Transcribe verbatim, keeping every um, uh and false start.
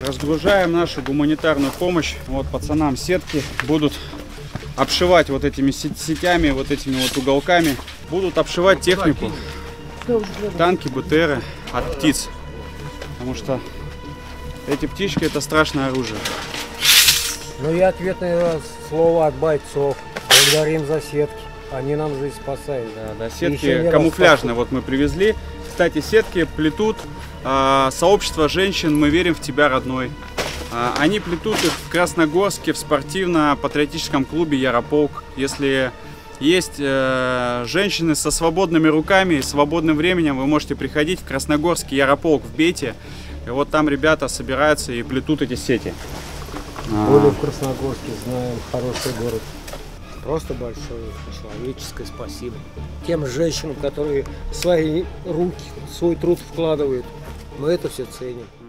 Разгружаем нашу гуманитарную помощь. Вот пацанам сетки будут обшивать вот этими сетями, вот этими вот уголками. Будут обшивать технику, танки, БТРы от птиц. Потому что эти птички — это страшное оружие. Ну и ответное слово от бойцов. Благодарим за сетки. Они нам жизнь спасают. Да, да, сетки камуфляжные вот мы привезли. Кстати, сетки плетут э, сообщество женщин «Мы верим в тебя, родной». Э, они плетут их в Красногорске, в спортивно-патриотическом клубе «Ярополк». Если есть э, женщины со свободными руками и свободным временем, вы можете приходить в Красногорский Ярополк в Бете. И вот там ребята собираются и плетут эти сети. Более в Красногорске знаем, хороший город. Просто большое человеческое спасибо тем женщинам, которые свои руки, свой труд вкладывают. Мы это все ценим.